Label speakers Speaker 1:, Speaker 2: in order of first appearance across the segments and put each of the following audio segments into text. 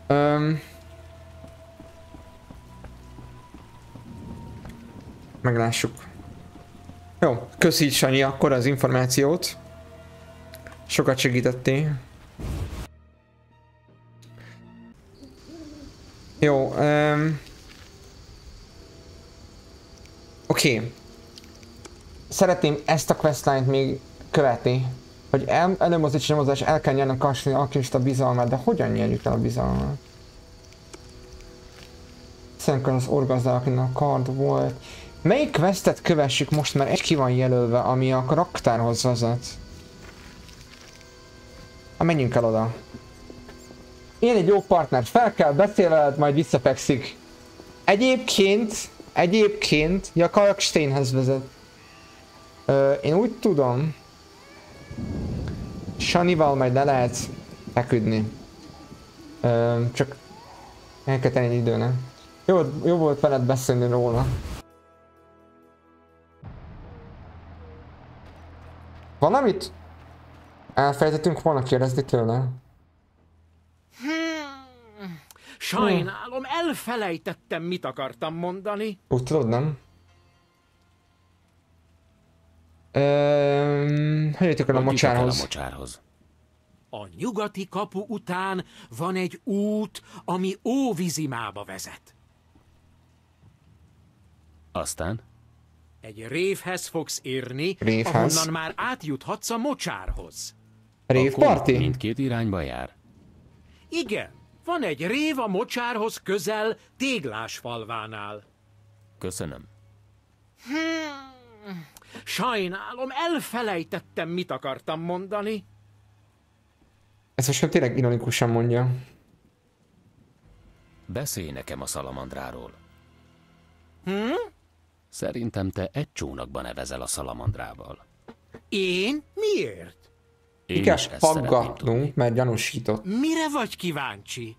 Speaker 1: Meglássuk. Jó, köszi Sanyi akkor az információt. Sokat segítettél. Jó, oké. Szeretném ezt a questline-t még követni. Hogy előmozdítsi nyomozás, el kell nyerni a kastély alkimista bizalmát, de hogyan nyerjük el a bizalmat? Szerintem az orgazda, akinek a kard volt. Melyik questet kövessük most, mert egy ki van jelölve, ami a raktárhoz vezet? Menjünk el oda. Én egy jó partner, fel kell, beszél veled, majd visszafekszik. Egyébként, ja, Kalksteinhez vezet. Én úgy tudom, Sanival majd le lehet feküdni. Csak el kell tenni időnek. Jó volt veled beszélni róla. Valamit elfelejtettünk volna kérdezni tőle?
Speaker 2: Sajnálom, elfelejtettem, mit akartam mondani.
Speaker 1: Úgy tudod, nem? Hogy jöttök el a mocsárhoz?
Speaker 2: A nyugati kapu után van egy út, ami Óvizimába vezet.
Speaker 3: Aztán?
Speaker 2: Egy révhez fogsz érni,
Speaker 1: Révhez?
Speaker 2: ahonnan már átjuthatsz a mocsárhoz.
Speaker 1: Révparti?
Speaker 3: Mindkét irányba jár?
Speaker 2: Igen, van egy rév a mocsárhoz közel Téglásfalvánál.
Speaker 3: Köszönöm.
Speaker 2: Sajnálom, elfelejtettem, mit akartam mondani.
Speaker 1: Ezt most tényleg ironikusan mondja.
Speaker 3: Beszélj nekem a szalamandráról. Szerintem te egy csónakban nevezel a szalamandrával.
Speaker 2: Én? Miért?
Speaker 3: Én
Speaker 1: kell
Speaker 3: is ezt szeretném tudni.
Speaker 1: faggatnunk, mert gyanúsított.
Speaker 2: Mire vagy kíváncsi?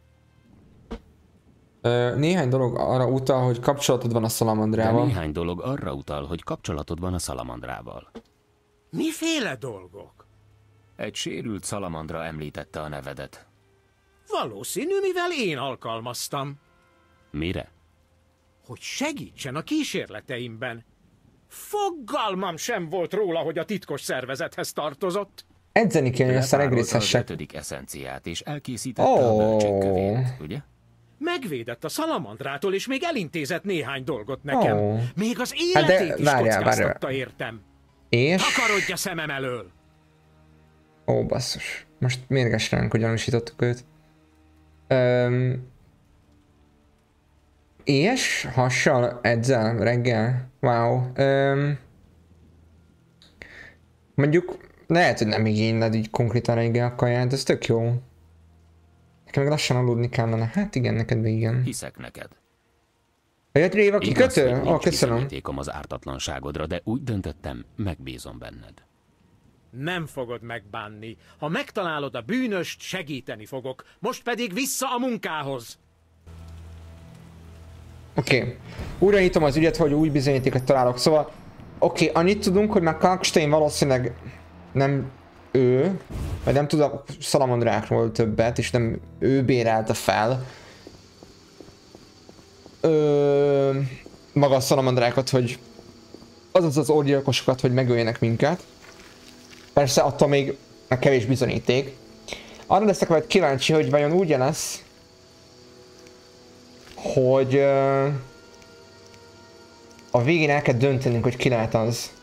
Speaker 1: Néhány dolog arra utal, hogy kapcsolatod van a
Speaker 3: De
Speaker 1: szalamandrával.
Speaker 3: néhány dolog arra utal, hogy kapcsolatod van a szalamandrával.
Speaker 2: Miféle dolgok?
Speaker 3: Egy sérült szalamandra említette a nevedet.
Speaker 2: Valószínű, mivel én alkalmaztam.
Speaker 3: Mire?
Speaker 2: Hogy segítsen a kísérleteimben. Fogalmam sem volt róla, hogy a titkos szervezethez tartozott.
Speaker 1: Edzeni kell, hogy aztán
Speaker 3: Lepárolta
Speaker 1: egrészhessek.
Speaker 3: az 5. eszenciát, és elkészítette a bölcsékkövét, ugye?
Speaker 2: Megvédett a szalamandrától, és még elintézett néhány dolgot nekem. Még az
Speaker 1: Hát de
Speaker 2: életét is kockáztatta értem.
Speaker 1: És...
Speaker 2: Takarodj a szemem elől!
Speaker 1: Ó, basszus. Most mérges ránk, hogy gyanúsítottuk őt. És hassal edzel reggel? Wow. Mondjuk lehet, hogy nem igényled így konkrétan reggel a kaját, ez tök jó. Nekem meg lassan aludni kellene. Hát igen, neked meg igen.
Speaker 3: Hiszek neked.
Speaker 1: Jött Réva
Speaker 3: Igaz,
Speaker 1: kikötő?
Speaker 3: hogy
Speaker 1: Ó,
Speaker 3: nincs
Speaker 1: köszönöm.
Speaker 3: bizonyítékom az ártatlanságodra, de úgy döntöttem, megbízom benned.
Speaker 2: Nem fogod megbánni. Ha megtalálod a bűnöst, segíteni fogok. Most pedig vissza a munkához.
Speaker 1: Oké. Újra nyitom az ügyet, hogy új bizonyítékot találok. Szóval, oké, annyit tudunk, hogy már Kalkstein valószínűleg nem ő, vagy nem tud a szalamandrákról többet, és nem ő bérelte fel. Maga a szalamandrákat, hogy azaz az orgyilkosokat, hogy megöljenek minket. Persze attól még kevés bizonyíték. Arra leszek majd kíváncsi, hogy vajon úgy lesz, hogy a végén el kell döntenünk, hogy ki lehet az.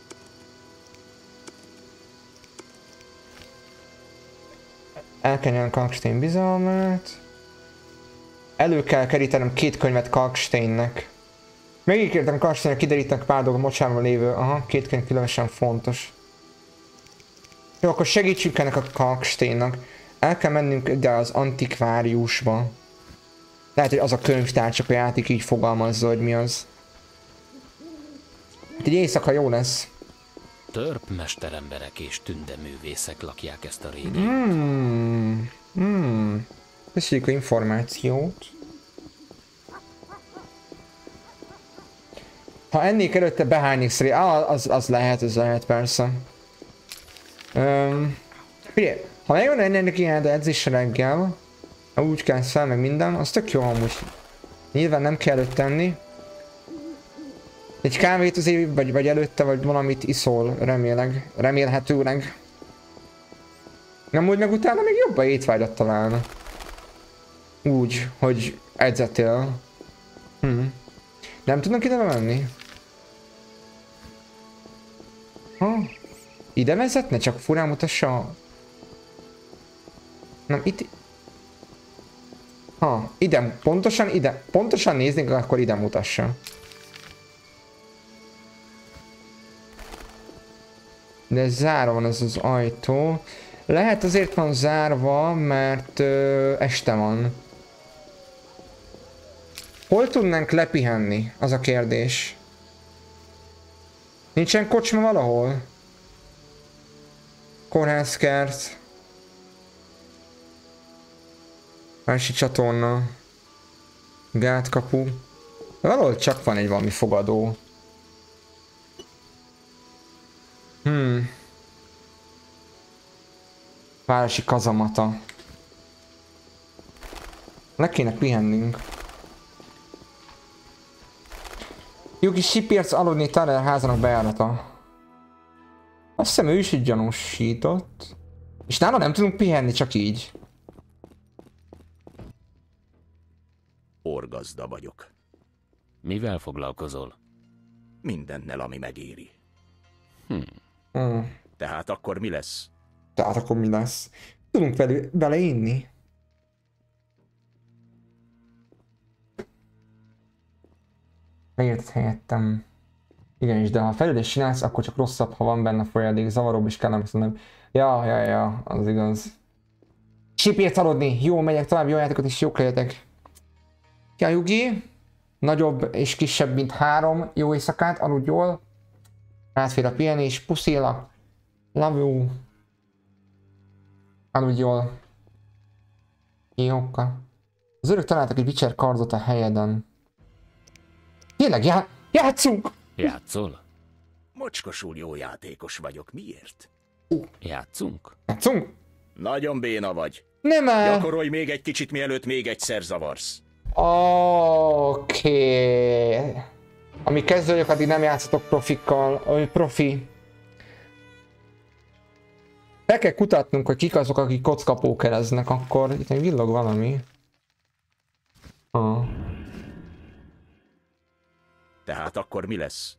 Speaker 1: El kell nyerni Kalkstein bizalmát. Elő kell kerítenem 2 könyvet Kalksteinnek. Megígértem Kalksteinnek, kiderítenek pár dolgot mocsárban lévő. Aha, 2 könyv különösen fontos. Jó, akkor segítsünk ennek a Kalksteinnak. El kell mennünk ide az antikváriusba. Lehet, hogy az a könyvtár, csak a játék így fogalmazza, hogy mi az. Hát egy éjszaka jó lesz.
Speaker 3: Törp mesteremberek és tündeművészek lakják ezt a régiót.
Speaker 1: Köszönjük a információt. Ha ennék előtte behánynék szerint, az lehet persze. Figyelj, ha megvan ennek ilyen edzésre reggel, Úgy kell szel meg minden, az tök jó amúgy. Nyilván nem kell előtt tenni. Egy kávét azért, vagy előtte, vagy valamit iszol, remélhetőleg. Nem úgy meg utána még jobb a étvágyat találna. Úgy, hogy edzettél. Nem tudnak ide menni? Ha? Ide vezetne? Csak furán mutassa. Nem, itt... Ha, ide, pontosan néznénk, akkor ide mutassa. De zárva van ez az ajtó. Lehet azért van zárva, mert este van. Hol tudnánk lepihenni? Az a kérdés. Nincsen kocsma valahol? Kórházkert. Városi csatorna. Gátkapu. Valahol csak van egy valami fogadó. Városi kazamata. Le kéne pihennünk. Jó kis sipérc aludni Tyler házának bejárata. Azt hiszem ő is így gyanúsított. És nála nem tudunk pihenni, csak így.
Speaker 4: Orgazda vagyok.
Speaker 3: Mivel foglalkozol?
Speaker 4: Mindennel, ami megéri.
Speaker 1: Hmm.
Speaker 4: Tehát akkor mi lesz?
Speaker 1: Tehát akkor mi lesz? Tudunk vele inni? Megérted helyettem. Igenis, de ha fejlődést csinálsz, akkor csak rosszabb, ha van benne folyadék, zavaróbb is kellene nem. Ja, az igaz. Sipért aludni! Jó, megyek tovább, jó játékot és jók legyetek. Ja, Yugi. Nagyobb és kisebb, mint 3. Jó éjszakát, aludj jól. Rátfér a pihenés, puszélak. Love you. Aludj jól. Jókkal. Az örök találtak egy Witcher kardot a helyeden. Tényleg, játszunk!
Speaker 3: Játszol?
Speaker 4: Mocskosul jó játékos vagyok. Miért?
Speaker 3: Játszunk?
Speaker 1: Játszunk?
Speaker 4: Nagyon béna vagy.
Speaker 1: Nem el!
Speaker 4: Gyakorolj még egy kicsit, mielőtt még egyszer zavarsz.
Speaker 1: Oké. Ami kezdő vagyok, addig nem játszatok profikkal. Profi. Be kell kutatnunk, hogy kik azok, akik kockapókereznek, akkor itt még villog valami.
Speaker 4: Tehát akkor mi lesz?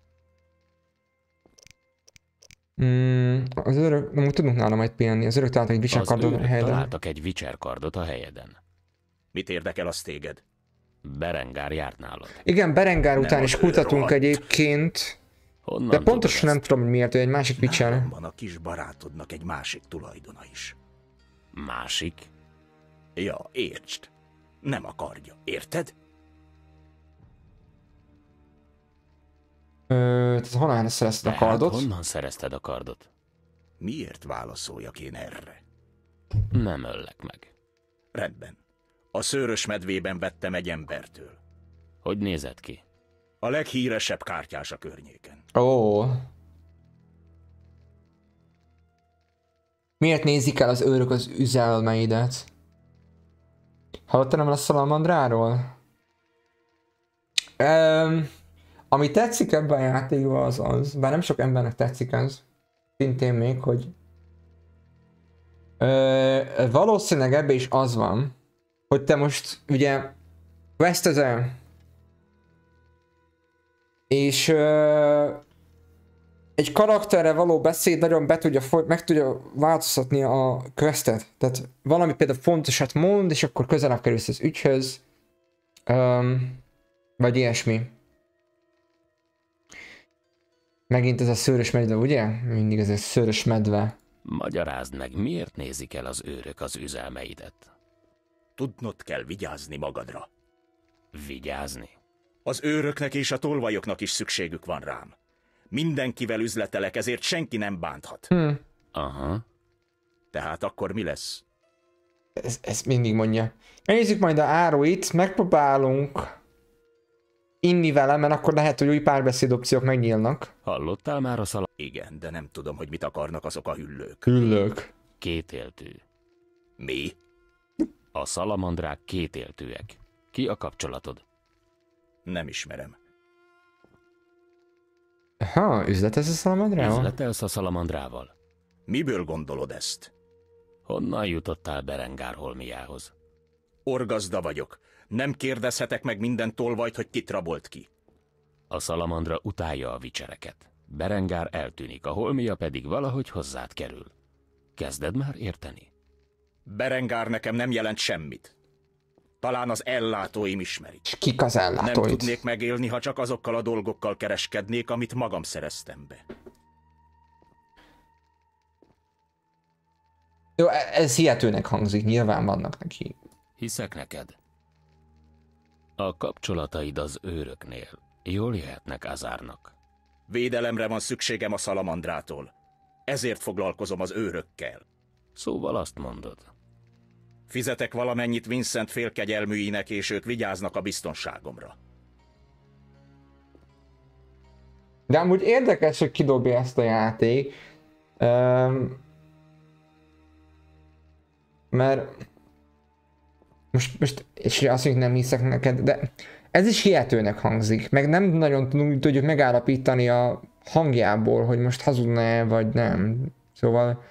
Speaker 1: Az örök, nem úgy tudunk nála majd pihenni, az örök találtak egy Witcher kardot a helyeden.
Speaker 3: Találtak egy Witcher kardot a helyeden.
Speaker 4: Mit érdekel az téged?
Speaker 3: Berengár járt nálad.
Speaker 1: Igen, Berengár után
Speaker 4: Nem
Speaker 1: is
Speaker 4: az
Speaker 1: kutatunk
Speaker 4: rohadt.
Speaker 1: egyébként.
Speaker 3: Honnan
Speaker 1: De pontosan
Speaker 3: tudod
Speaker 1: nem tudom, hogy miért, ő egy másik Witcher.
Speaker 4: Nálam van a kis barátodnak egy másik tulajdona is.
Speaker 3: ezt? Másik?
Speaker 4: Ja, értsd. Nem akarja, érted?
Speaker 1: Tehát honnan szerezted a
Speaker 3: Tehát
Speaker 1: kardot?
Speaker 3: honnan szerezted a kardot?
Speaker 4: Miért válaszoljak én erre?
Speaker 3: Nem öllek meg.
Speaker 4: Rendben. A szőrös medvében vettem egy embertől.
Speaker 3: Hogy nézett ki?
Speaker 4: A leghíresebb kártyás a környéken.
Speaker 1: Ó. Miért nézik el az őrök az üzelmeidet? Hallottál nem a Szalamandráról? Ami tetszik ebben a játékban az, bár nem sok embernek tetszik ez, szintén még, hogy valószínűleg ebben is az van, hogy te most ugye questezel, és egy karakterre való beszéd nagyon meg tudja változtatni a questet. Tehát valami például fontosat mond, és akkor közelebb kerülsz az ügyhöz, vagy ilyesmi. Megint ez a szőrös medve, ugye? Mindig ez a szőrös medve.
Speaker 3: Magyarázd meg, miért nézik el az őrök az üzelmeidet?
Speaker 4: Tudnod kell vigyázni magadra.
Speaker 3: Vigyázni?
Speaker 4: Az őröknek és a tolvajoknak is szükségük van rám. Mindenkivel üzletelek, ezért senki nem bánthat.
Speaker 3: Aha.
Speaker 4: Tehát akkor mi lesz?
Speaker 1: Ezt mindig mondja. Nézzük majd a áruit, megpróbálunk inni vele, mert akkor lehet, hogy új párbeszéd opciók megnyílnak.
Speaker 3: Hallottál már a
Speaker 4: Igen, de nem tudom, hogy mit akarnak azok a hüllők.
Speaker 1: Hüllők.
Speaker 3: kétéltű?
Speaker 4: Mi?
Speaker 3: A szalamandrák kétéltőek. Ki a kapcsolatod?
Speaker 4: Nem ismerem.
Speaker 1: Ha, üzletez a szalamandrával?
Speaker 3: Üzletelsz a szalamandrával?
Speaker 4: Miből gondolod ezt?
Speaker 3: Honnan jutottál Berengár holmiához?
Speaker 4: Orgazda vagyok. Nem kérdezhetek meg minden tolvajt, hogy kit rabolt ki.
Speaker 3: A szalamandra utálja a vicsereket. Berengár eltűnik, a holmia pedig valahogy hozzád kerül. Kezded már érteni?
Speaker 4: Berengár nekem nem jelent semmit. Talán az ellátóim ismerik.
Speaker 1: És kik az
Speaker 4: Nem
Speaker 1: ellátóid?
Speaker 4: tudnék megélni, ha csak azokkal a dolgokkal kereskednék, amit magam szereztem be.
Speaker 1: Jó, ez hihetőnek hangzik, nyilván vannak neki.
Speaker 3: Hiszek neked. A kapcsolataid az őröknél jól jöhetnek Azárnak.
Speaker 4: Védelemre van szükségem a szalamandrától. Ezért foglalkozom az őrökkel.
Speaker 3: Szóval azt mondod.
Speaker 4: Fizetek valamennyit Vincent félkegyelműinek, és ők vigyáznak a biztonságomra.
Speaker 1: De amúgy érdekes, hogy kidobja ezt a játék. Mert most és azt mondjuk nem hiszek neked, de ez is hihetőnek hangzik, meg nem nagyon tudjuk megállapítani a hangjából, hogy most hazudna-e, vagy nem. Szóval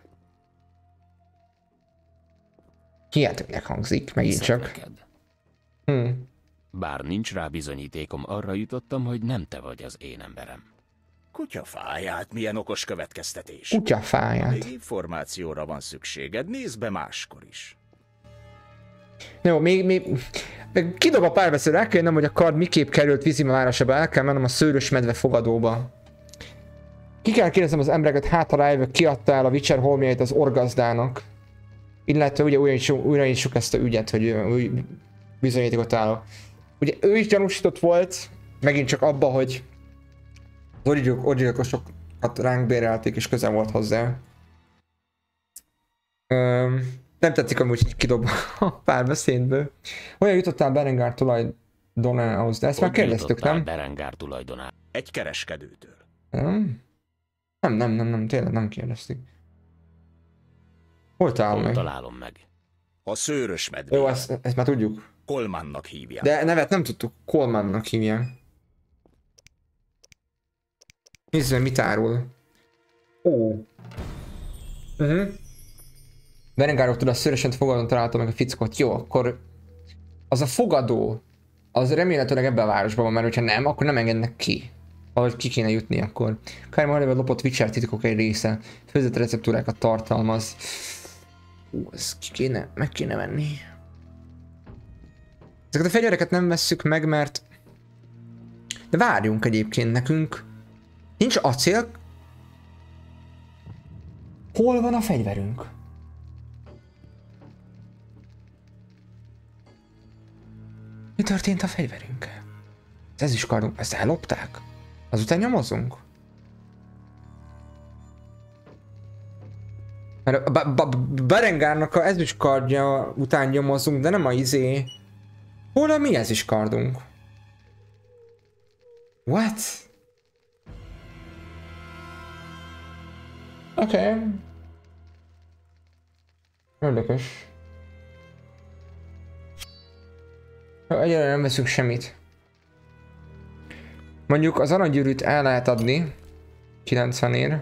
Speaker 1: hihetőnek hangzik, megint
Speaker 3: Hiszek
Speaker 1: csak.
Speaker 3: neked. Bár nincs rá bizonyítékom, arra jutottam, hogy nem te vagy az én emberem.
Speaker 4: Kutyafáját, milyen okos következtetés.
Speaker 1: Kutyafáját.
Speaker 4: Még információra van szükséged, nézd be máskor is.
Speaker 1: Jó, még kidob a párbeszédre, el kell jönnöm, hogy a kard miképp került Vizima városába, el kell mennem a Szőrös Medve fogadóba. Ki kell kérdeznem az embereket, hát ha rájövök, ki adta el a Witcher holmjait az orgazdának. Illetve ugye újraítsuk ezt a ügyet, hogy új bizonyítékot állok. Ugye ő is gyanúsított volt, megint csak abba, hogy az orgyilkosokat ránk bérelték és közel volt hozzá. Nem tetszik amúgy, hogy kidob a párbeszédből. Olyan jutottál Berengár tulajdonához, de ezt már kérdeztük, nem?
Speaker 3: Berengár tulajdonához.
Speaker 4: Egy kereskedőtől.
Speaker 1: Nem, tényleg nem kérdeztük. Hol találom
Speaker 3: Hol
Speaker 1: meg?
Speaker 3: találom meg?
Speaker 4: A Szőrös Medve.
Speaker 1: Jó, ezt már tudjuk.
Speaker 4: Kolmannak hívják.
Speaker 1: De nevet nem tudtuk, Colemannak hívják. Nézzük, mit árul. Ó. Berengároktól a Szőrösen fogadón találtam meg a fickót. Jó, akkor az a fogadó, az remélhetőleg ebben a városban van, mert hogyha nem, akkor nem engednek ki. Valahogy ki kéne jutni akkor. Kár Marleve lopott Witcher titkok egy része. Főzött receptúrákat tartalmaz. Ezt meg kéne venni. Ezeket a fegyvereket nem vesszük meg, mert... De várjunk egyébként nekünk. Nincs acél. Hol van a fegyverünk? Mi történt a fegyverünkkel? Ez is kardunk, ezt ellopták? Azután nyomozunk? Mert a Berengárnak a ezüstkardja után nyomozunk, de nem a izé. Hol a mi ezüstkardunk? What? Oké. Érdekes. Egyelőre nem veszünk semmit. Mondjuk az aranygyűrűt el lehet adni 90-ért.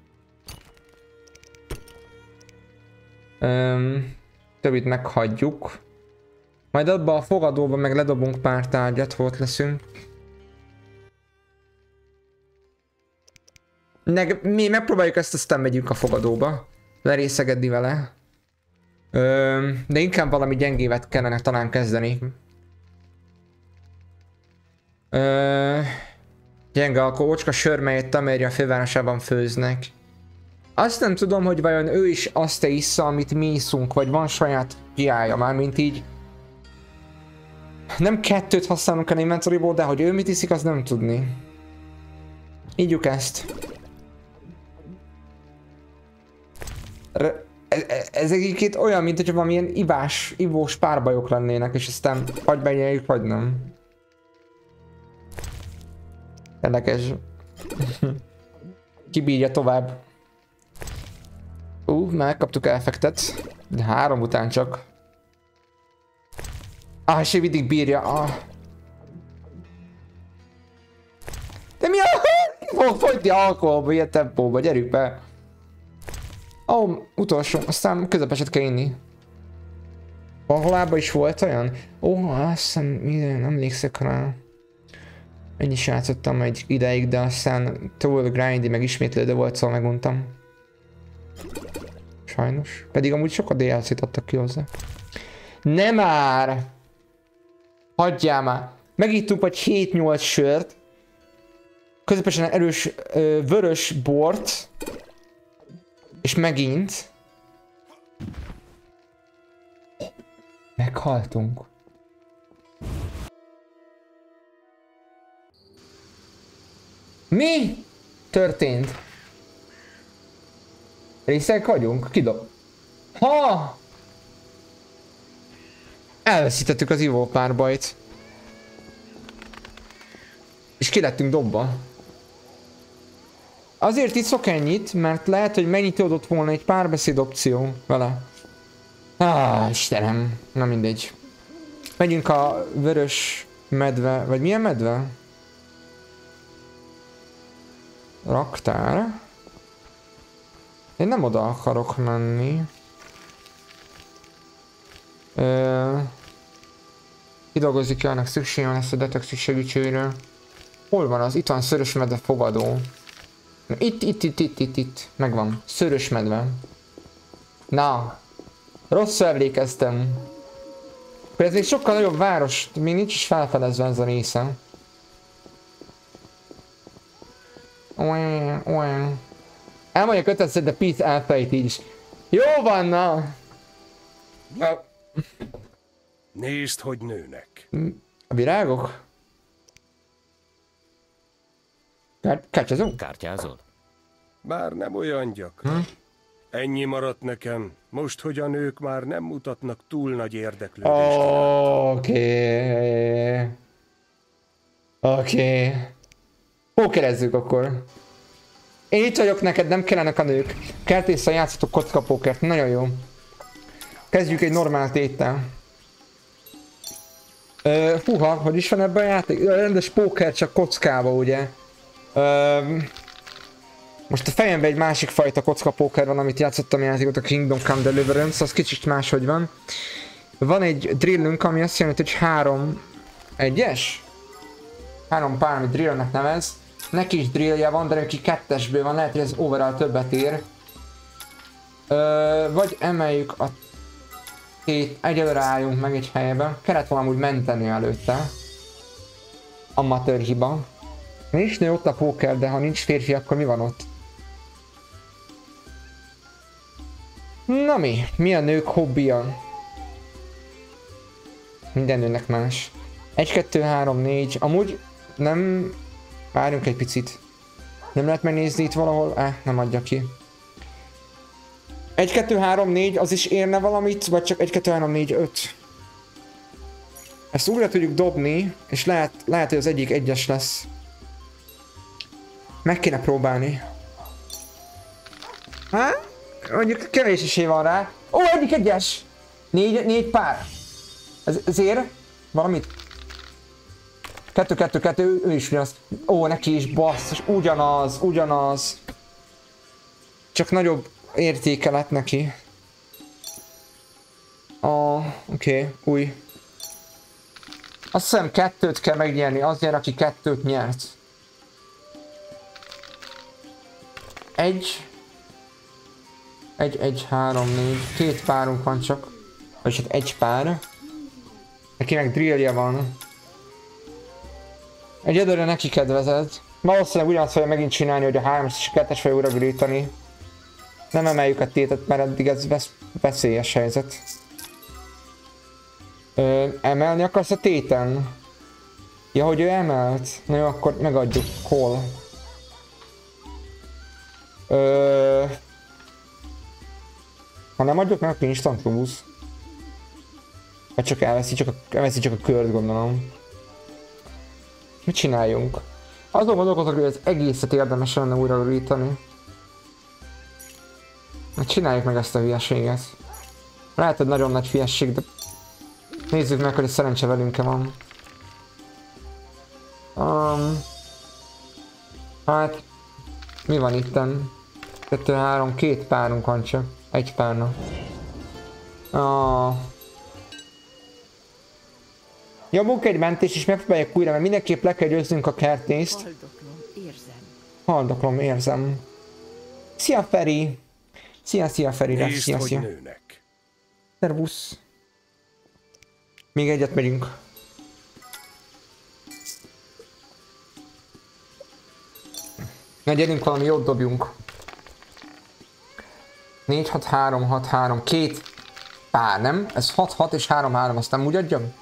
Speaker 1: Többit meghagyjuk. Majd abba a fogadóba meg ledobunk pár tárgyat, hol ott leszünk. Mi megpróbáljuk ezt, aztán megyünk a fogadóba. Lerészegedni vele. De inkább valami gyengévet kellene talán kezdeni. Gyenge alkoholocska sör, melyet Tamerja fővárosában főznek. Azt nem tudom, hogy vajon ő is azt issza, amit mi iszunk, vagy van saját piája, mármint így. Nem kettőt használunk a inventoryból, de hogy ő mit iszik, az nem tudni. Ígyjuk ezt. Ezek itt olyan, mint hogyha valamilyen ivós párbajok lennének, és aztán vagy benyeljük, vagy nem. Érdekes. Kibírja tovább. Megkaptuk effektet. De 3 után csak. És mindig bírja. De mi a... Fog fogyni alkoholba, ilyen tempóba, gyerünk be. Utolsó, aztán közepeset kell inni. Valahol is volt olyan? Azt hiszem, nem emlékszek rá. Én is játszottam egy ideig, de aztán túl grindy, meg ismétlődő volt, szóval meguntam. Sajnos. Pedig amúgy sokat DLC-t adtak ki hozzá. Nem már! Hagyjál már! Megittunk vagy 7-8 sört. Közepesen erős vörös bort. És megint. Meghaltunk. Mi történt? Részek vagyunk? Kidob. Ha! Elveszítettük az ivópárbajt. És ki lettünk dobva. Azért iszok ennyit, mert lehet, hogy megnyitódott volna egy párbeszéd opció vele. Istenem, na mindegy. Megyünk a vörös medve, vagy milyen medve? Raktár. Én nem oda akarok menni. Kidolgozik, annak szükségem lesz a detektív segítségére. Hol van az? Itt van szörös medve fogadó. Itt. Megvan. Szörös medve. Na. Rosszul emlékeztem. Ez egy sokkal nagyobb város. Még nincs is felfedezve ez a része. Elmondja kötelező, de Pete elfejt így is. Jó van, na!
Speaker 5: Nézd, hogy nőnek.
Speaker 1: A virágok? Kártyázunk?
Speaker 3: Kártyázol?
Speaker 5: Bár nem olyan gyakran. Ennyi maradt nekem, most, hogy a nők már nem mutatnak túl nagy érdeklődést.
Speaker 1: Oké. Pókerezzük akkor. Én itt vagyok, neked nem kellenek a nők. Kertésszel játszatok kockapókert, nagyon jó. Kezdjük egy normál téttel. Húha, hogy is van ebben a játék? Rendes póker, csak kockába, ugye? Most a fejemben egy másik fajta kockapóker van, amit játszottam játékot, a Kingdom Come Deliverance, az kicsit máshogy van. Van egy drillünk, ami azt jelenti, hogy 3 egyes? 3 pár, amit drillnek nevez. Neki is drillja van, de neki 2-esből van, lehet, hogy ez overall többet ér. Vagy emeljük a tét, egyelőre álljunk meg egy helyben. Kellett valamúgy menteni előtte. Amatőr hiba. Nincs nő ott a póker, de ha nincs férfi, akkor mi van ott? Na mi? Mi a nők hobbija? Minden nőnek más. 1, 2, 3, 4. Amúgy nem... Várjunk egy picit. Nem lehet megnézni itt valahol? Nem adja ki. 1, 2, 3, 4, az is érne valamit, vagy csak 1, 2, 3, 4, 5? Ezt újra tudjuk dobni, és lehet, hogy az egyik egyes lesz. Meg kéne próbálni. Mondjuk kevés esély van rá. Egyik egyes! 4 pár. Ez ér? Valamit? 2, 2, 2, ő is ugyanaz. Neki is basszus, ugyanaz. Csak nagyobb értéke lett neki. Oké, új. Azt hiszem 2-t kell megnyerni, azért aki 2-t nyert. 1, 3, 4, 2 párunk van csak. Vagy hát 1 pár. Neki meg drillja van. Egyedülre neki kedvezett. Valószínűleg ugyanazt fogja megint csinálni, hogy a 3-as és 2-es fogja újra grítani. Nem emeljük a tétet, mert eddig ez veszélyes helyzet. Emelni akarsz a téten? Ja, hogy ő emelt? Na jó, akkor megadjuk. Hol? Ha nem adjuk meg, akkor instant lose. Vagy csak elveszi csak a kört, gondolom. Mit csináljunk? Azon gondolkozok, hogy az egészet érdemes lenne újra grítani. Csináljuk meg ezt a hülyeséget. Lehet, hogy nagyon nagy hülyeség, de Nézzük meg, hogy a szerencse velünk-e van. Hát... Mi van itten? 2, 3, 2 párunk van csak. Egy párna. Nyomunk egy mentést és megpróbáljuk újra, mert mindenképp le kell győznünk a kertészt.
Speaker 6: Haldoklom, érzem.
Speaker 1: Haldoklom, érzem. Szia Feri! Szia Feri,
Speaker 5: Nézd,
Speaker 1: szia.
Speaker 5: hogy nőnek.
Speaker 1: Szervusz. Még egyet megyünk. Na gyerünk, valami jót dobjunk. 4, 6, 3, 6, 3, 2 pár, nem? Ez 6, 6 és 3, 3, azt nem úgy adjam?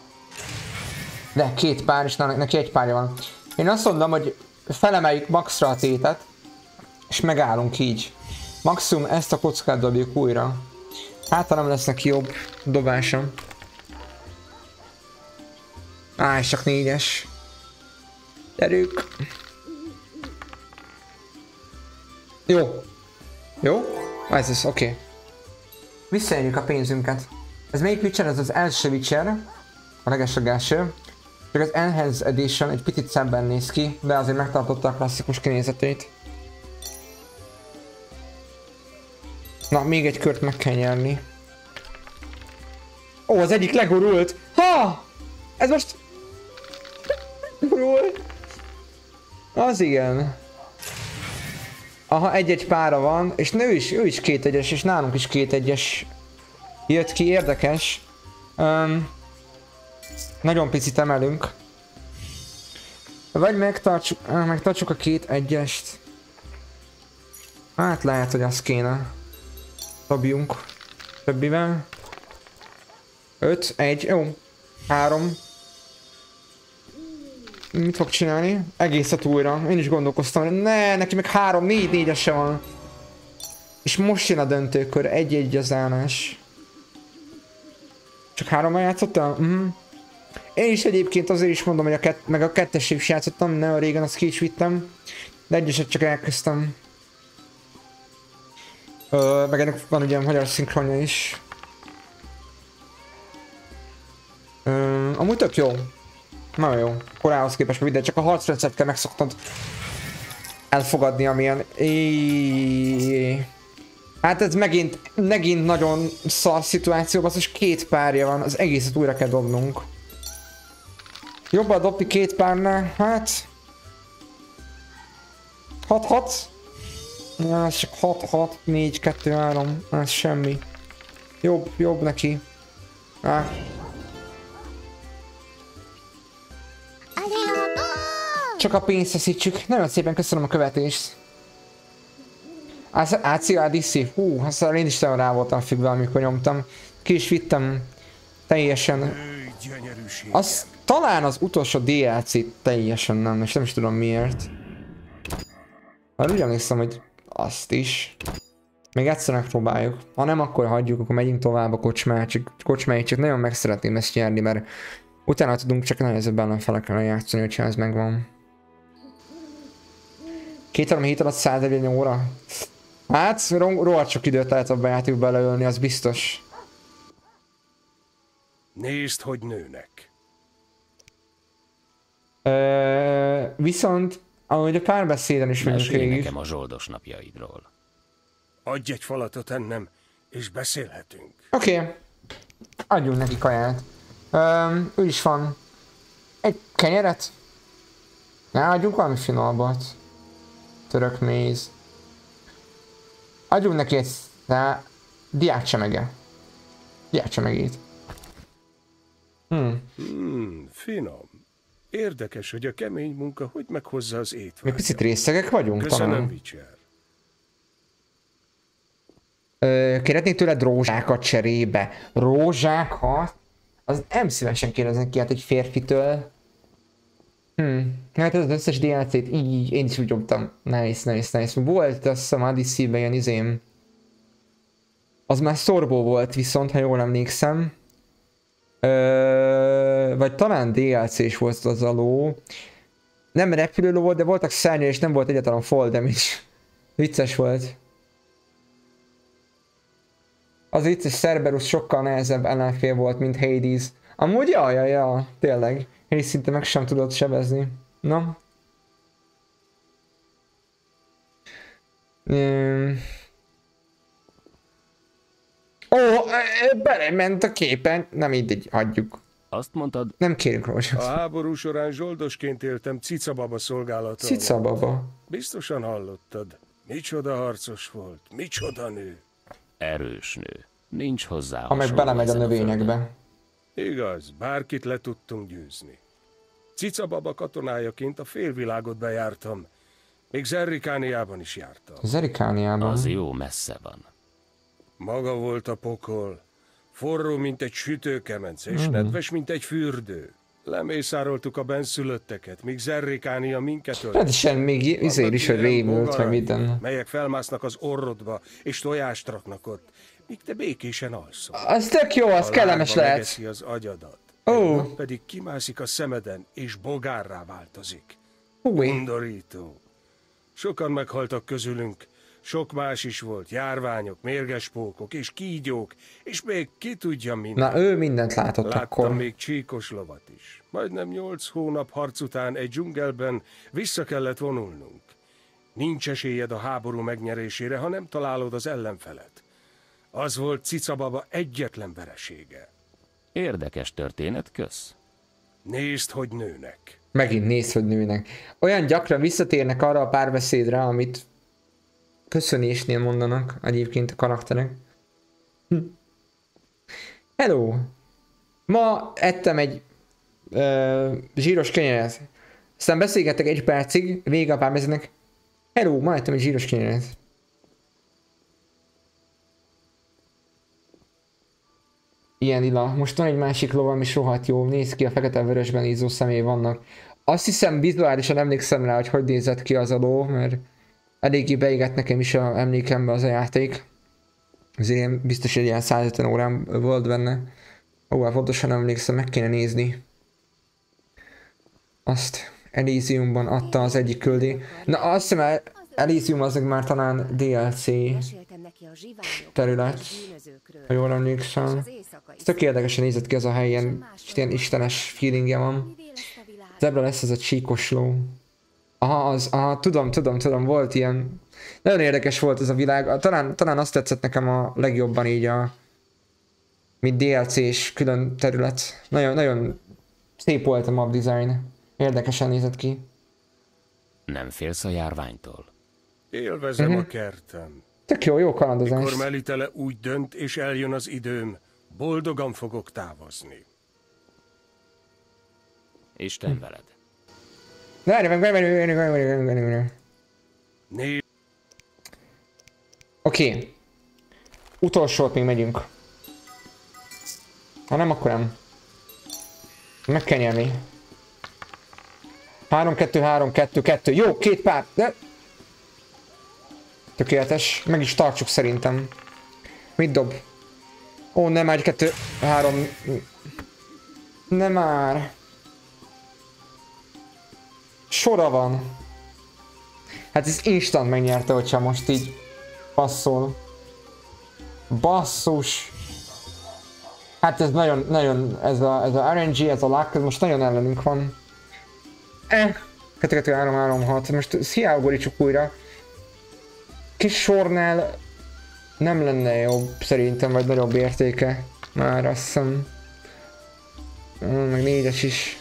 Speaker 1: De 2 pár, és neki egy párja van. Én azt mondom, hogy felemeljük maxra a tétet, és megállunk így. Maximum ezt a kockát dobjuk újra. Hát, ha nem lesz neki jobb dobása. És csak 4-es. Gyerünk. Jó. Jó? Ez oké. Visszaérjük a pénzünket. Ez melyik Witcher? Ez az első Witcher. A legeslegelső. Csak az Enhanced Edition egy picit szebben néz ki, de azért megtartotta a klasszikus kinézetét. Na, még egy kört meg kell nyerni. Ó, az egyik legurult! Ha! Ez most... Gurul! Az igen. Aha, egy-egy pára van, és ő is 2 1-es, és nálunk is 2 1-es jött ki, érdekes. Nagyon picit emelünk. Vagy megtartsuk a 2 1-est. Hát lehet, hogy az kéne. Dobjunk többivel. 5, 1, jó. 3. Mit fog csinálni? Egészet újra. Én is gondolkoztam, hogy neki meg 3, 4, 4-es van. És most jön a döntőkör, 1-1 az állás. Csak 3-mal játszottam? Én is egyébként azért is mondom, hogy meg a 2-es is játszottam, ne a régen azt ki is vittem. De 1-eset csak elkezdtem. Meg ennek van ugye magyar szinkronja is. Amúgy tök jó. Nagyon jó. Korához képest minden, csak a harcrendszert meg szoktad elfogadni, amilyen. Hát ez megint nagyon szar szituációban, az is 2 párja van, az egészet újra kell dobnunk. Jobban dobni 2 párnál, hát... 6-6? Ja, ez csak 6-6, 4-2-3, ez semmi. Jobb neki. Csak a pénzt szeszítsük. Nagyon szépen köszönöm a követést. ACADC. Hú, aztán én is rá voltam függve, amikor nyomtam. Ki is vittem teljesen. Az talán az utolsó DLC teljesen nem, és nem is tudom miért. Már úgy emlékszem, hogy azt is. Még egyszer megpróbáljuk. Ha nem, akkor hagyjuk, akkor megyünk tovább a kocsmáig, csak nagyon meg szeretném ezt nyerni, mert utána tudunk csak nehezebb ellenfelekkel játszani, hogyha ez megvan. 2-3 hét alatt 101 óra? Hát, rohadt sok időt lehet abba játékba beleölni, az biztos.
Speaker 5: Nézd, hogy nőnek.
Speaker 1: Viszont, ahogy a párbeszéden is megyünk végig.
Speaker 3: nekem a zsoldos napjaidról.
Speaker 5: Adj egy falatot ennem, és beszélhetünk.
Speaker 1: Oké. Adjunk neki kaját. Ő is van. Egy kenyeret? Ne, adjunk valami finomabbat. Török méz. Adjunk neki egy diákcsemege. Diákcsemegét.
Speaker 5: Finom. Érdekes, hogy a kemény munka hogy meghozza az étvágyat.
Speaker 1: Mi picit részegek vagyunk
Speaker 5: Köszönöm,
Speaker 1: talán.
Speaker 5: Witcher.
Speaker 1: Kérhetnék tőled rózsákat cserébe. Rózsákat? Az nem szívesen kérdeznek ki, hát egy férfitől. Hát az összes DLC-t így én is úgy dobtam. Nice. Volt azt hiszem Odyssey-ben ilyen izém. Az már szorból volt viszont, ha jól emlékszem. Vagy talán DLC is volt az a ló. Nem repülő ló volt, de voltak szárnya és nem volt egyáltalán fall damage. Vicces volt. Az vicces Cerberus sokkal nehezebb ellenfél volt, mint Hades. Amúgy ja, tényleg. Én is szinte meg sem tudod sebezni. Na. Belement a képen. Nem így hagyjuk.
Speaker 3: Azt mondtad,
Speaker 1: Nem kérünk róla.
Speaker 5: A háború során zsoldosként éltem Cicababa szolgálaton.
Speaker 1: Cicababa.
Speaker 5: Biztosan hallottad. Micsoda harcos volt, micsoda nő.
Speaker 3: erős nő. Nincs hozzá
Speaker 1: Ha meg
Speaker 3: hasonló
Speaker 1: belemegy a
Speaker 3: ezen földön.
Speaker 1: növényekbe.
Speaker 5: Igaz, bárkit le tudtunk győzni. Cicababa katonájaként a félvilágot bejártam. Még Zerrikániában is jártam.
Speaker 1: Zerikániában.
Speaker 3: Az jó messze van.
Speaker 5: Maga volt a pokol. Forró, mint egy sütőkemence, és nedves, mint egy fürdő. Lemészároltuk a benszülötteket, míg Zerrikánia minket ölt.
Speaker 1: Hát is még izér is, hogy rémült, meg minden.
Speaker 5: Melyek felmásznak az orrodba, és tojást raknak ott, míg te békésen alszol.
Speaker 1: Az tök jó, az
Speaker 5: A
Speaker 1: kellemes
Speaker 5: lárva
Speaker 1: lehet.
Speaker 5: megeszi az agyadat.
Speaker 1: Ó.
Speaker 5: Egy nap pedig kimászik a szemeden, és bogárrá változik.
Speaker 1: Új.
Speaker 5: Undorító. Sokan meghaltak közülünk. Sok más is volt. Járványok, mérges pókok és kígyók, és még ki tudja mindent.
Speaker 1: Na, ő mindent látott
Speaker 5: Láttam
Speaker 1: akkor.
Speaker 5: még csíkos lovat is. Majdnem 8 hónap harc után egy dzsungelben vissza kellett vonulnunk. Nincs esélyed a háború megnyerésére, ha nem találod az ellenfelet. Az volt Cicababa egyetlen veresége.
Speaker 3: Érdekes történet, kösz.
Speaker 5: Nézd, hogy nőnek.
Speaker 1: Megint néz, hogy nőnek. Olyan gyakran visszatérnek arra a párbeszédre, amit köszönésnél mondanak egyébként a karakterek. Hello! Ma ettem egy zsíros kenyeret. Aztán beszélgettek egy percig, vége a párbeszédnek. Hello, ma ettem egy zsíros kenyeret. Ilyen lila. Most van egy másik lovam is rohadt jó. Néz ki, a fekete-vörösben ízó személy vannak. Azt hiszem vizuálisan emlékszem rá, hogy nézett ki az a ló, mert eléggé beégett nekem is a emlékembe az a játék. Azért ilyen biztos egy ilyen 150 órám volt benne. Ó, hát pontosan emlékszem, meg kéne nézni. Azt Elysiumban adta az egyik küldi. Na azt hiszem Elysium az már talán DLC terület, ha jól emlékszem. Ez tök érdekesen nézett ki ez a hely, ilyen istenes feelingje van. Zebra lesz ez a csíkos ló. Aha, tudom, volt ilyen. Nagyon érdekes volt ez a világ. Talán azt tetszett nekem a legjobban így mint DLC-s külön terület. Nagyon szép volt a map design. Érdekesen nézett ki.
Speaker 3: Nem félsz a járványtól?
Speaker 5: Élvezem a kertem.
Speaker 1: Tök jó kalandozás.
Speaker 5: Mikor Melitele úgy dönt, és eljön az időm, boldogan fogok távozni.
Speaker 3: Isten veled.
Speaker 5: Nézd,
Speaker 1: Oké. Utolsót még megyünk. Ha nem, akkor nem. Meg kell nyerni. 3-2-3-2-2. Jó, két pár. De... Tökéletes. Meg is tartsuk szerintem. Mit dob? Ó, nem már 2-3. Nem már. Sora van. Hát ez instant megnyerte, hogyha most így passzol. Basszus. Hát ez nagyon, ez a RNG, ez a luck, ez most nagyon ellenünk van. 2-2-3-3-6, most ez hiába borítsuk újra. Kis sornál nem lenne jobb szerintem, vagy nagyobb értéke. Már azt hiszem. Meg 4-es is.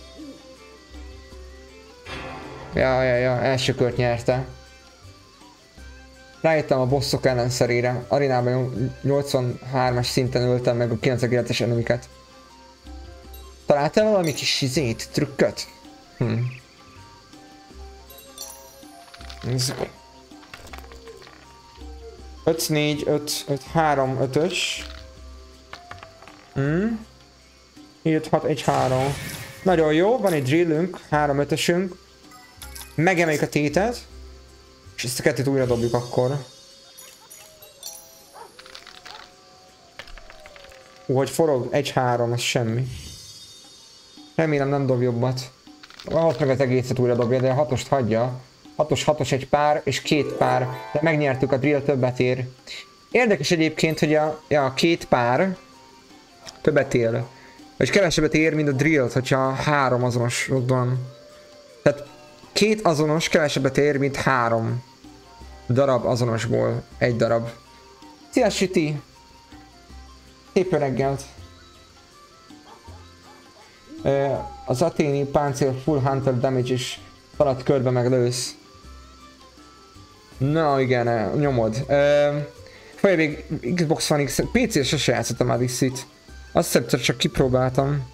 Speaker 1: Ja, első kört nyerte. Rájöttem a bosszok ellenszerére. Arénában 83-as szinten öltem meg a 99-es enemiket. Találtál valami kis trükköt? Nézzük. 5-4, 5-3, 5-ös. 7-6-1-3. Nagyon jó, van egy drillünk, 3-5-ösünk. Megemeljük a tétet. És ezt a kettőt újra dobjuk akkor. Hogy forog, 1-3, az semmi. Remélem nem dob jobbat. Ahhoz meg az egészet újra dobja, de a 6-ost hagyja. 6-os egy pár, és 2 pár. De megnyertük, a drill többet ér. Érdekes egyébként, hogy a 2 pár többet ér. Vagy kevesebbet ér, mint a drillt, hogyha 3 azonos van. Tehát 2 azonos kevesebbet ér, mint 3 darab azonosból. 1 darab. Szia, Süti! Szép reggelt! Az aténi páncél full hunter damage is alatt körbe meglősz. Na igen, nyomod. Vagy még Xbox One X, PC-s sose játszottam már Dixit. Azt hiszem, csak kipróbáltam.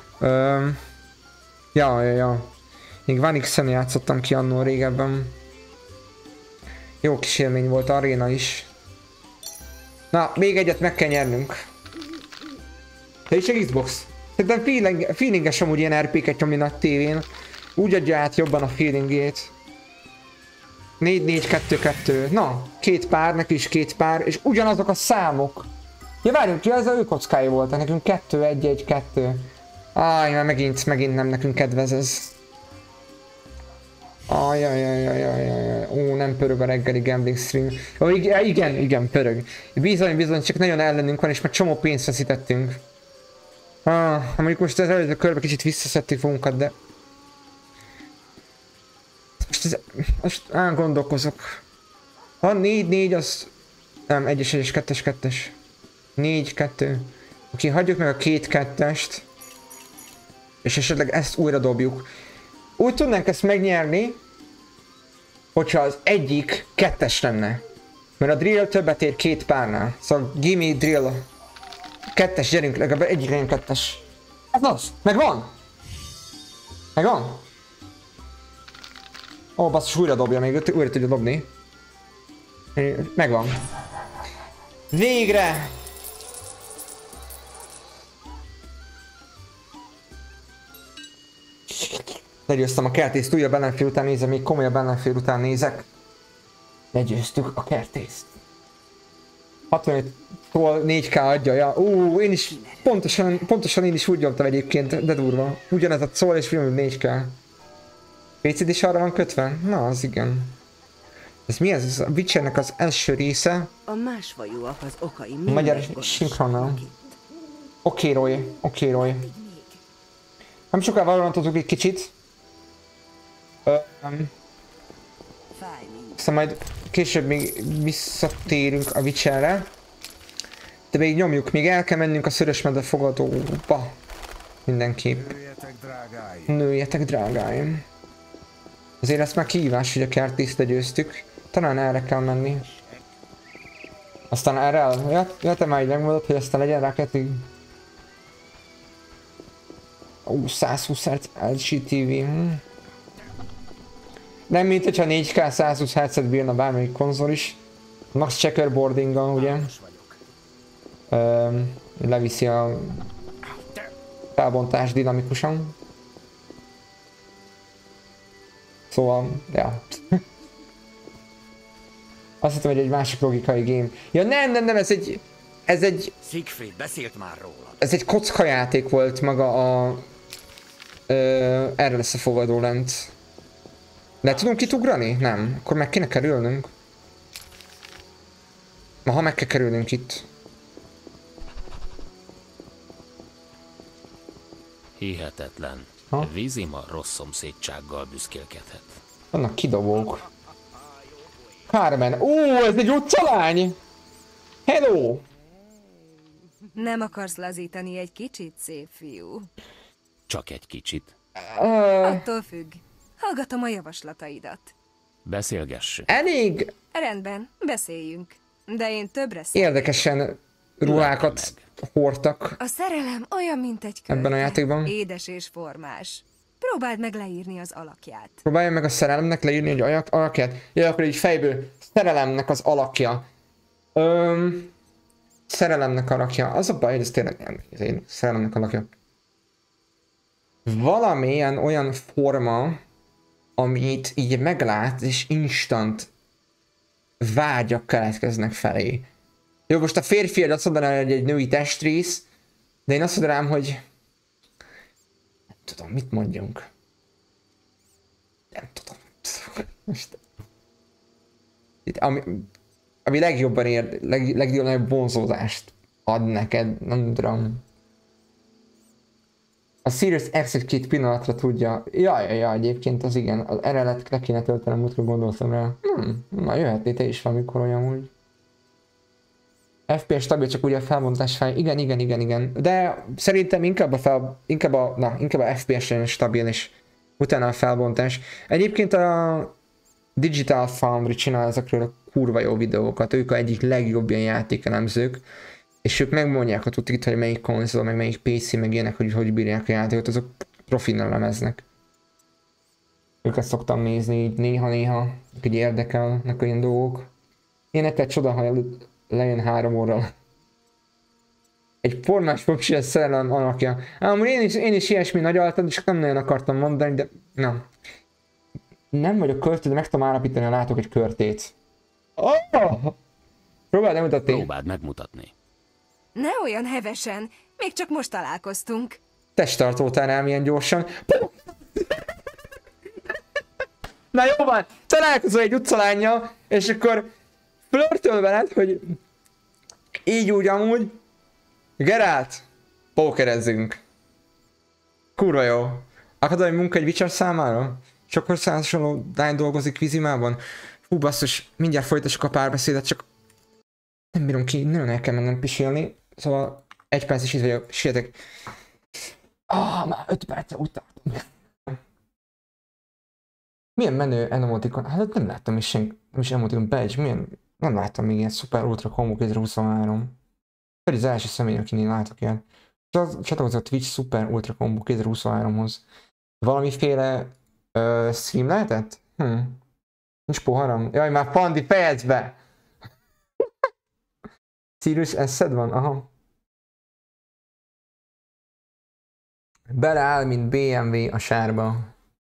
Speaker 1: Ja. Még One X-en játszottam ki annól régebben. Jó kis élmény volt, aréna is. Na, még egyet meg kell nyernünk. Te is egy Xbox? Szerintem feelinges amúgy ilyen RP-ket nyomni nagy tévén. Úgy adja át jobban a feelingét. 4-4-2-2. Na, 2 pár, neki is 2 pár, és ugyanazok a számok. Ja, várjunk, ez a ő kockája volt, nekünk 2-1-1-2. Áj, már megint nem nekünk kedvez ez. Ajajajajajajaj. Ó, nem pörög a reggeli gambling stream. Ó, igen, pörög. Bizony, csak nagyon ellenünk van, és már csomó pénzt veszítettünk. Mondjuk most az előző körbe kicsit visszaszedtük magunkat, de... Most gondolkozok. Ha 4-4 az... Nem, 1-es, 2-es. 4-2. Oké, hagyjuk meg a 2-2-est. És esetleg ezt újra dobjuk. Úgy tudnánk ezt megnyerni, hogyha az egyik 2-es lenne. Mert a drill többet ér 2 párnál. Szóval gimme drill. 2-es, gyerünk, legalább egyik legyen 2-es. Ez az! Megvan! Ó, basszus, újra dobja, még újra tudja dobni. Megvan. Végre! Legyőztem a kertészt, újabb ellenfél után nézem, még komolyabb ellenfél után nézek. Legyőztük a kertészt. 65-tól 4K adja, ja. Én is, pontosan én is úgy nyomtam egyébként, de durva. Ugyanez a szól és film 4K. PC-d is arra van kötve? Na, az igen. Ez mi ez? Ez a Witchernek az első része.
Speaker 6: A másfajúak az okai
Speaker 1: magyar sinkronnal. Oké, Roy. Nem sokkal valóantottuk egy kicsit. Aztán majd később még visszatérünk a Witcherre. De még nyomjuk, még el kell mennünk a Szörösmedve fogadóba. Mindenképp. Nőjetek, drágáim. Azért ezt már kihívás, hogy a kertészt legyőztük. Talán erre kell menni. Aztán erre ja, te már így megmondod, hogy aztán legyen raketig. 120 Hz LCTV. Nem mint hogyha 4K 120 Hz-et bírna bármelyik konzol is. Max checkerboarding-gal, ugye? Leviszi a felbontás dinamikusan. Szóval, ja. Azt hittem, hogy egy másik logikai game. Ja nem, ez egy...
Speaker 7: Siegfried beszélt már róla.
Speaker 1: Ez egy kockajáték volt maga a... erre lesz a fogadó lent. Le tudunk itt ugrani? Nem. Akkor meg kéne kerülnünk. Ha meg kell kerülnünk itt.
Speaker 3: Hihetetlen. Vizima rossz szomszédsággal büszkélkedhet.
Speaker 1: Vannak kidobók. Carmen. Ez egy utcalány! Hello!
Speaker 6: Nem akarsz lazítani egy kicsit, szép fiú?
Speaker 3: Csak egy kicsit.
Speaker 6: Attól függ. Hallgatom a javaslataidat.
Speaker 3: Beszélgessünk.
Speaker 1: Elég
Speaker 6: Rendben, beszéljünk. De én többre szeretnék.
Speaker 1: érdekesen ruhákat hordtak
Speaker 6: A szerelem olyan, mint egy kölke.
Speaker 1: ebben a játékban.
Speaker 6: Édes és formás. Próbáld meg leírni az alakját.
Speaker 1: Próbálja meg a szerelemnek leírni egy alakját. Ja, akkor így fejből. Szerelemnek az alakja. Szerelemnek alakja. Az a baj, hogy ez tényleg nem. Szerelemnek alakja. Valamilyen olyan forma, amit így meglát, és instant vágyak keletkeznek felé. Jó, most a férfiad azt mondaná, hogy egy női testrész, de én azt mondanám, hogy nem tudom, mit mondjunk. Nem tudom. Most... Ami legjobban legnagyobb vonzódást ad neked, nem tudom. A Sirius X-et 2 pillanatra tudja. Ja, egyébként az igen. Az eredet le kéne töltenem, múltkor gondoltam rá. Na jöhetné te is valamikor olyan úgy. FPS stabil, csak ugye a felbontás fel. Igen. De szerintem inkább a FPS-en stabil, és utána a felbontás. Egyébként a Digital Foundry csinál ezekről a kurva jó videókat. Ők a egyik legjobb ilyen játékelemzők. És ők megmondják a tutit, hogy melyik konzol, meg melyik PC, meg ilyenek, hogy bírják a játékot, azok profin elemeznek. Őket szoktam nézni így néha, hogy érdekelnek olyan dolgok. Én egyszer csoda, ha lejön 3 óra. Egy formás popsi a szerelem alakja. Amúgy én is ilyesmi nagy altan, csak nem nagyon akartam mondani, de na. Nem vagyok körtő, de meg tudom állapítani, ha látok egy körtét. Oh!
Speaker 3: Próbáld megmutatni.
Speaker 6: Ne olyan hevesen, még csak most találkoztunk.
Speaker 1: Testtartótál rám ilyen gyorsan. Na jó van, találkozol egy utcalánnyal, és akkor flörtöl veled, hogy így úgy amúgy. Geralt, pókerezzünk. Kurva jó. Akarod egy munka egy Witcher számára? Sokkal hasonló lány dolgozik Vizimában? Hú basszus, mindjárt folytassuk a párbeszédet, csak nem bírom ki, nagyon el kell mennem pisilni. Szóval 1 perc is itt vagyok, sietek. Már 5 perce úgy tartom. Milyen menő emotikon? Hát nem láttam is senki, nem is emotikon badge, milyen, nem láttam még ilyen szuper ultra combo 2023. Pedig az első személy, akinél látok ilyen. Csatlakozott a Twitch szuper ultra combo 2023-hoz. Valamiféle stream lehetett? Nincs poharam. Jaj, már Pandi, fejezd be! Sirius eszed van? Aha. Beleáll, mint BMW a sárba.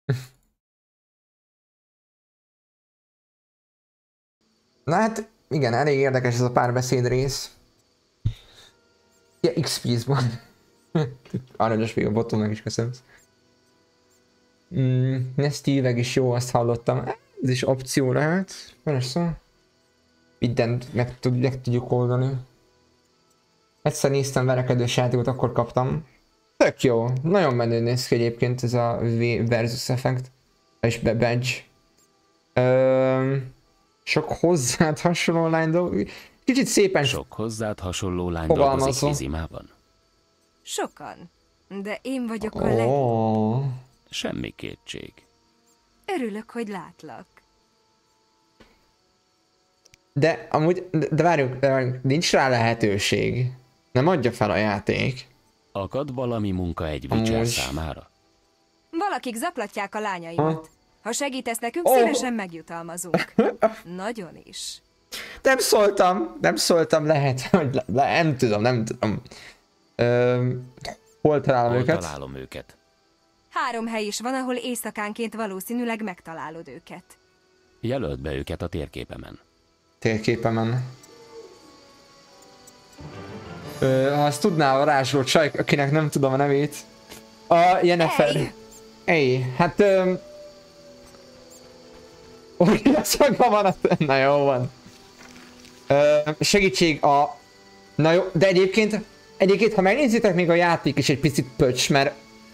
Speaker 1: Na hát, igen, elég érdekes ez a párbeszéd rész. Ja, XP-ban. Aranyos még a botomnak is köszönöm. Steve is jó, azt hallottam. Ez is opció lehet. Persze. Mindent meg tudjuk oldani. Egyszer néztem verekedős játékot, akkor kaptam. Tök jó. Nagyon menő néz ki egyébként ez a versus effekt. És badge. Sok hozzád hasonló lány dolg. Kicsit szépen...
Speaker 3: Sok hozzád hasonló lány dolgozik Vizimában.
Speaker 6: Sokan. De én vagyok a legjobb.
Speaker 3: Semmi kétség.
Speaker 6: Örülök, hogy látlak.
Speaker 1: De amúgy, de várjuk, nincs rá lehetőség. Nem adja fel a játék.
Speaker 3: Akad valami munka egy Witcher számára?
Speaker 6: Valakik zaklatják a lányaimat. Ha segítesz nekünk, szívesen megjutalmazunk. Nagyon is.
Speaker 1: Nem szóltam, lehet, hogy nem tudom. Hol találom őket?
Speaker 6: 3 hely is van, ahol éjszakánként valószínűleg megtalálod őket.
Speaker 3: Jelöld be őket a térképemen.
Speaker 1: Ha azt tudná a varázsló csaj, akinek nem tudom a nevét. A Jennifer. Hát... olyan szaga van, na jó van. Segítség a... Na jó, de egyébként ha megnézitek, még a játék is egy picit pöcs, mert...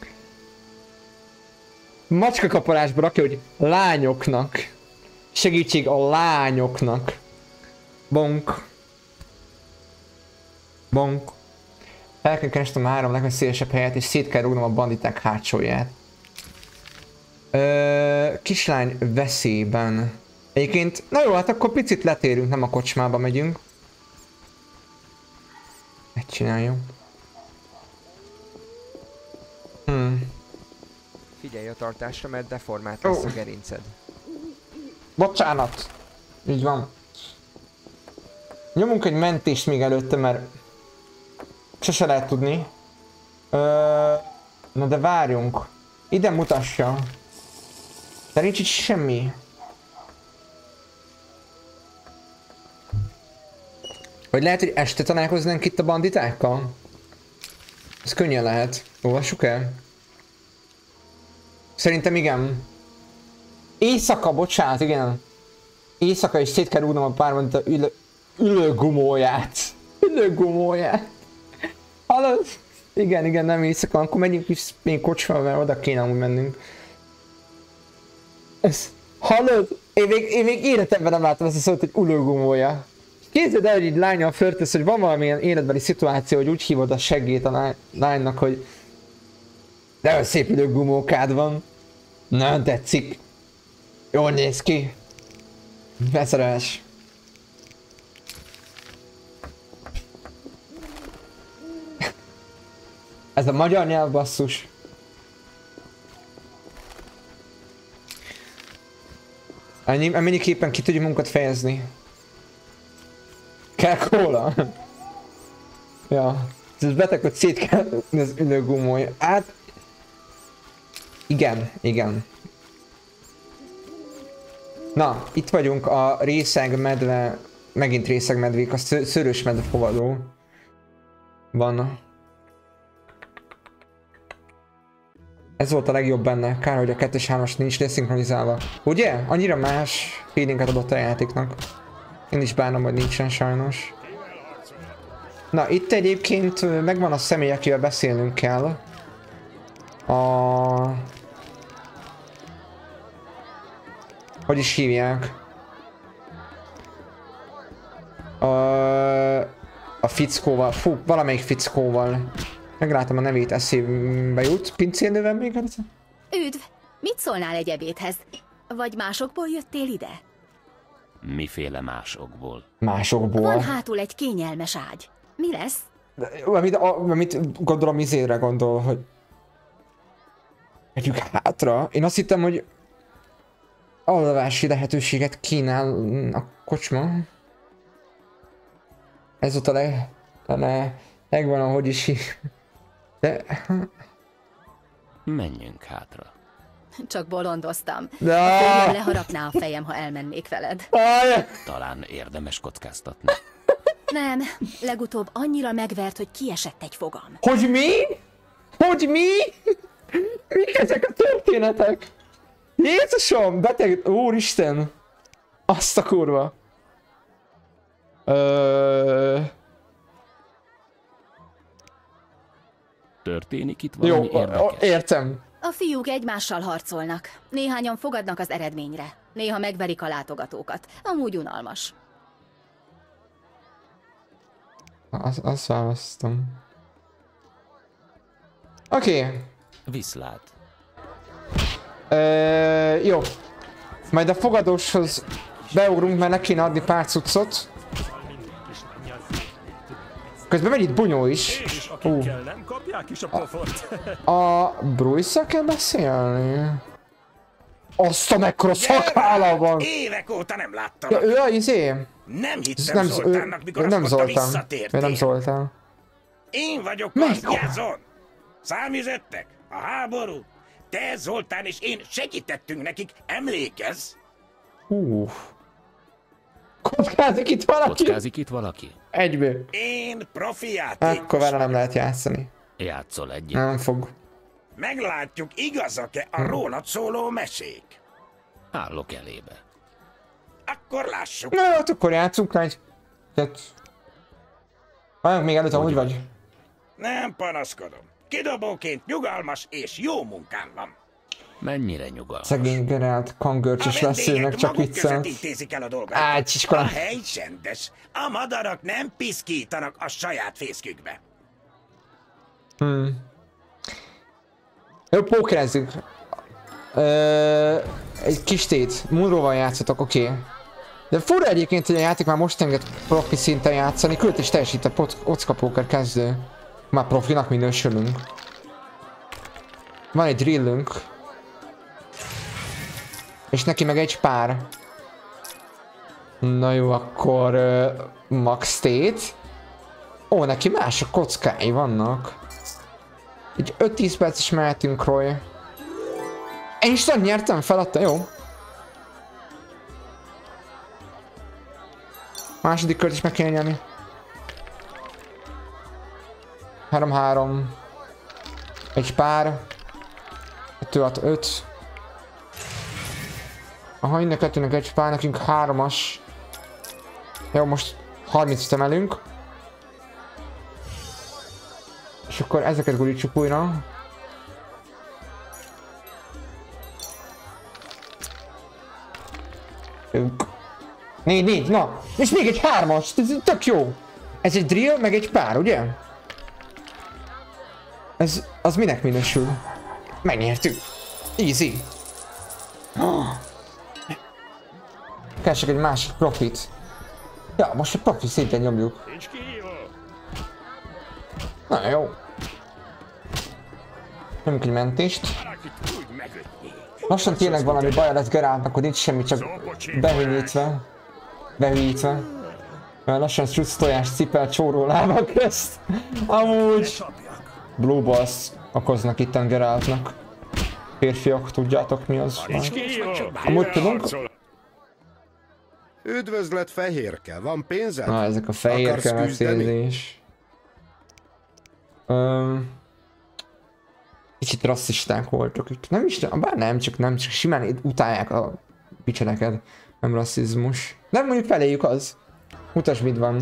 Speaker 1: Macskakaparásba rakja, hogy lányoknak. Segítség a lányoknak. Bonk. El kell keresnem a 3 legszélesebb helyet, és szét kell rúgnom a banditák hátsóját. Kislány veszélyben. Egyébként, na jó, hát akkor picit letérünk, nem a kocsmába megyünk. Megcsináljuk.
Speaker 8: Figyelj a tartásra, mert deformált lesz a gerinced.
Speaker 1: Bocsánat! Így van. Nyomunk egy mentést még előtte, mert sose lehet tudni. Na de várjunk. Ide mutassa. De nincs itt semmi. Vagy lehet, hogy este találkoznánk itt a banditákkal? Ez könnyen lehet. Olvassuk el? Szerintem igen. Éjszaka, bocsánat, igen. Éjszaka is szét kell rúgnom a pár bandita ülőgumóját. Hallod? Igen, nem éjszaka, akkor menjünk is még kocsmába, mert oda kéne amúgy mennünk. Hallod? Én még életemben nem láttam ezt a szót, hogy ulőgumója. Képzeld el, hogy így lánnyal flörtesz, hogy van valamilyen életbeli szituáció, hogy úgy hívod a seggét a lánynak, hogy de szép ulőgumókád van. Na, tetszik. Jól néz ki. Beszerelés. Ez a magyar nyelv, basszus. Ennyiképpen ki tudjuk munkat fejezni. Kell kóla? Ja. Ez beteg, hogy szét kell az ülőgumója. Hát... Igen. Na, itt vagyunk a részegmedve... Megint részegmedvék, a szőrös medvefovadó. Van. Ez volt a legjobb benne, kár, hogy a 2-3-as nincs leszinkronizálva. Ugye? Annyira más feelinget adott a játéknak. Én is bánom, hogy nincsen sajnos. Na, itt egyébként megvan a személy, akivel beszélnünk kell. Hogy is hívják? A fickóval, fú, valamelyik fickóval. Meglátom a nevét, eszébe jut. Pincérnővel még egyszer?
Speaker 9: Üdv! Mit szólnál egy ebédhez? Vagy másokból jöttél ide?
Speaker 3: Miféle másokból?
Speaker 1: Másokból?
Speaker 9: Van hátul egy kényelmes ágy. Mi lesz?
Speaker 1: Amit gondolom izére gondol, hogy... Megyünk hátra? Én azt hittem, hogy... alvási lehetőséget kínál a kocsma. Ez ott a megvan, ahogy is hív. De...
Speaker 3: Menjünk hátra.
Speaker 9: Csak bolondoztam.
Speaker 1: De...
Speaker 9: A férjem leharapná a fejem, ha elmennék veled.
Speaker 3: Talán érdemes kockáztatni.
Speaker 9: Nem, legutóbb annyira megvert, hogy kiesett egy fogam.
Speaker 1: Hogy mi? Hogy mi? Mik ezek a történetek? Jézusom, beteg... Úristen! Azt a kurva.
Speaker 3: Történik itt valami érdekes?
Speaker 1: Értem.
Speaker 9: A fiúk egymással harcolnak. Néhányan fogadnak az eredményre. Néha megverik a látogatókat. Amúgy unalmas.
Speaker 1: Azt választom. Oké.
Speaker 3: Viszlát.
Speaker 1: Jó. Majd a fogadóshoz beugrunk, mert ne kéne adni pár cuccot. Közben megy itt Bunyó is. A Bruce-szal kell beszélni? Azt a mekkora szakállam van!
Speaker 4: Évek óta nem láttam.
Speaker 1: Ja, ő a izé?
Speaker 4: Nem hittem Zoltánnak, mikor azt
Speaker 1: nem
Speaker 4: mondta,
Speaker 1: Zoltán.
Speaker 4: visszatértél.
Speaker 1: Ő nem Zoltán.
Speaker 4: Én vagyok
Speaker 1: Melyik
Speaker 4: az, Jazon. Számüzettek? A háború? Te, Zoltán és én segítettünk nekik, emlékezz?
Speaker 1: Kockázik itt valaki?
Speaker 3: Kockázik itt valaki?
Speaker 1: Egyből.
Speaker 4: Én profi játékos.
Speaker 1: Akkor vele nem lehet játszani.
Speaker 3: Játszol egyet?
Speaker 1: Nem fog.
Speaker 4: Meglátjuk, igazak-e a rólad szóló mesék.
Speaker 3: Állok elébe.
Speaker 4: Akkor lássuk.
Speaker 1: Na, hát akkor játszunk rá egy... Vajon még előtt, úgy vagy?
Speaker 4: Nem panaszkodom. Kidobóként nyugalmas és jó munkám van.
Speaker 3: Mennyire nyugalmas?
Speaker 1: Szegény Geralt kangörcsös lesz őnek, csak viccelt.
Speaker 4: Intézik el a dolgokat.
Speaker 1: Á, csiskola.
Speaker 4: A hely csendes. A madarak nem piszkítanak a saját fészkükbe.
Speaker 1: Jó, pókerezzük. Egy kis tét. Munróval játszatok, oké. De fura egyébként, hogy a játék már most enged profi szinten játszani. Küld is teljesít a Ocka Póker kezdő. Már profinak minősülünk. Van egy drillünk. És neki meg egy pár. Na jó, akkor max tét. Ó, neki mások kockái vannak. Egy 5-10 perc is mehetünk, Roy. Én is nem nyertem, feladta, jó. Második kört is meg kell nyerni. 3-3. Egy pár. 2-6-5. Aha, innen kettőnek egy pár, nekünk 3-as. Jó, most 30-t emelünk. És És akkor ezeket gurítsuk újra. Négy, na! És még egy 3-as, ez tök jó! Ez egy drill, meg egy pár, ugye? Ez, az minek minősül? Megnyertük! Easy! Keresek egy másik profit. Ja, most a profit szintén nyomjuk. Na jó. Nyomjuk egy mentést. Lassan tényleg valami baja lesz Geraltnak, hogy nincs semmi, csak behűnyítve. Mert lassan struc tojás cipel csóró lábak közt. Amúgy. Blue balls okoznak itten Geraltnak. Férfiak, tudjátok mi az? Amúgy tudunk?
Speaker 10: Üdvözlet, fehérke, van pénzed?
Speaker 1: Na, ezek a fehérke megszézés. Kicsit rasszisták voltak itt. Nem is, bár nem, csak simán utálják a bicsereket. Nem rasszizmus. De mondjuk feléjük az. Mutasd, mit van.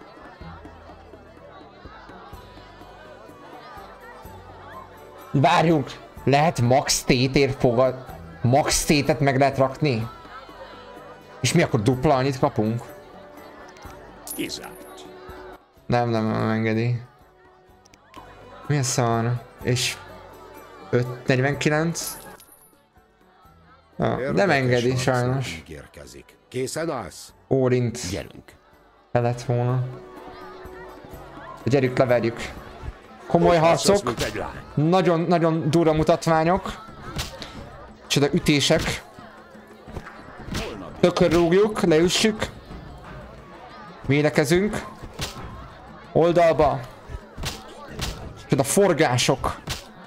Speaker 1: Várjunk! Lehet max tétért fogad... Max tétet meg lehet rakni? És mi akkor dupla annyit kapunk? Nem engedi. Mi a szar? És... 549? Nem engedi sajnos.
Speaker 10: Készen állsz?
Speaker 1: Órint.
Speaker 3: Gyerünk.
Speaker 1: Kellett volna. Gyerünk, leverjük. Komoly harcok. Nagyon durva mutatványok. Csoda ütések. Tökörrúgjuk, leüssük. Védekezünk. Oldalba. Csoda forgások.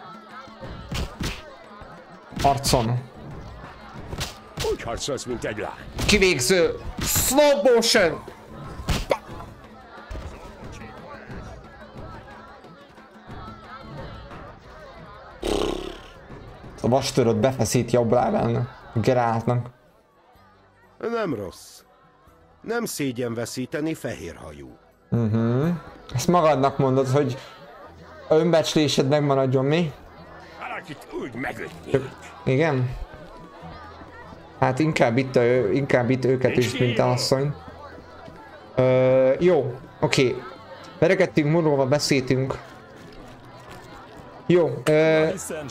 Speaker 1: Harcon.
Speaker 5: Úgy harcolsz, mint egy lány.
Speaker 1: Kivégző. Slow motion. A vastöröt befeszít jobb lábán. Geraltnak.
Speaker 10: Nem rossz. Nem szégyen veszíteni fehérhajú.
Speaker 1: Ezt magadnak mondod, hogy önbecslésed megmaradjon, mi?
Speaker 5: Valakit úgy megötni.
Speaker 1: Igen? Hát inkább itt őket is, mint a asszony. Jó, oké. Verekedtünk, múlva beszéltünk. Jó,